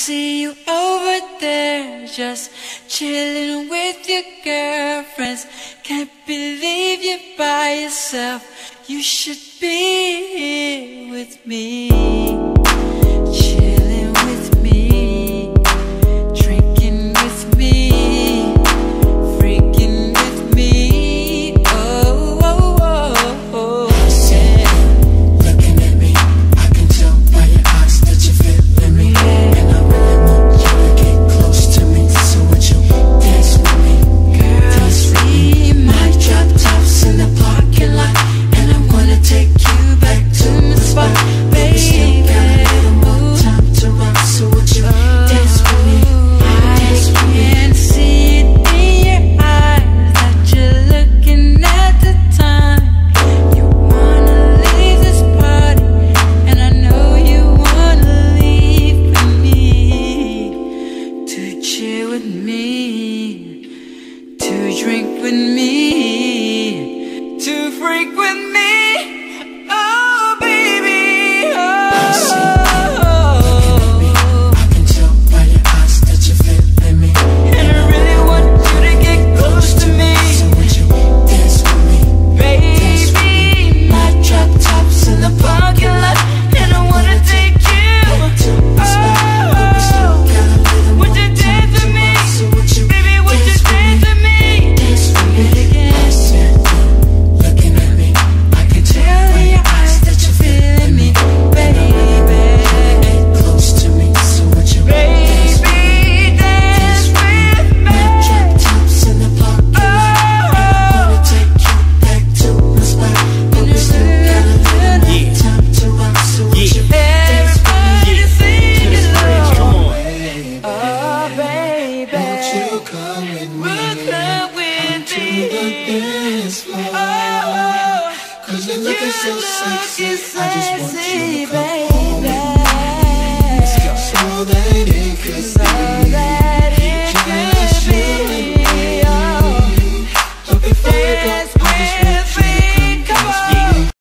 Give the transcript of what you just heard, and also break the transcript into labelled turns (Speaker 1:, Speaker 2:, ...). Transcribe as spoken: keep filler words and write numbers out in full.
Speaker 1: see you over there, just chilling with your girlfriends. Can't believe you're by yourself. You should be here with me, chilling with me, drinking with me, freaking with me. Oh, oh, oh, oh.
Speaker 2: Yeah. Looking at me, I can tell by your eyes that you're feeling me, and I really want you to get close to me. So would you dance with me?
Speaker 1: Girl, see my drop tops in the parking lot, and I'm gonna take you back to my spot, baby.
Speaker 2: We still got a little more time to rock, so would you dance with me? Dance with me.
Speaker 1: I can see it in your eyes that you're looking at the time. You wanna leave this party, and I know you wanna leave with me, to chill with me, to drink with me, to freak with me. Oh, baby,
Speaker 2: I can tell by your eyes that you're feeling me,
Speaker 1: and I really want you to get close to me,
Speaker 2: so would you dance with me?
Speaker 1: baby. My drop tops in the parking lot, and I wanna take you. Oh, would you dance with me,
Speaker 2: So would you
Speaker 1: baby? Would you dance with me?
Speaker 2: dance with me?
Speaker 1: Again.
Speaker 2: Looking at me, I can tell
Speaker 1: Tell
Speaker 2: by
Speaker 1: in
Speaker 2: your
Speaker 1: your eyes that you're feeling me, baby.
Speaker 2: get close to me. So would you dance with me?
Speaker 1: Baby, dance with me.
Speaker 2: Drop tops in the parking lot, wanna take you back to my spot, but we still got a little more time to rock. So would you dance with me?
Speaker 1: Everybody sing along.
Speaker 3: Come on.
Speaker 1: Oh, baby,
Speaker 2: Won't you come with me
Speaker 1: come with
Speaker 2: to the
Speaker 1: me.
Speaker 2: dance floor?
Speaker 1: Oh,
Speaker 2: Cause you're looking so
Speaker 1: you
Speaker 2: sexy,
Speaker 1: looking
Speaker 2: I just want you
Speaker 1: sexy.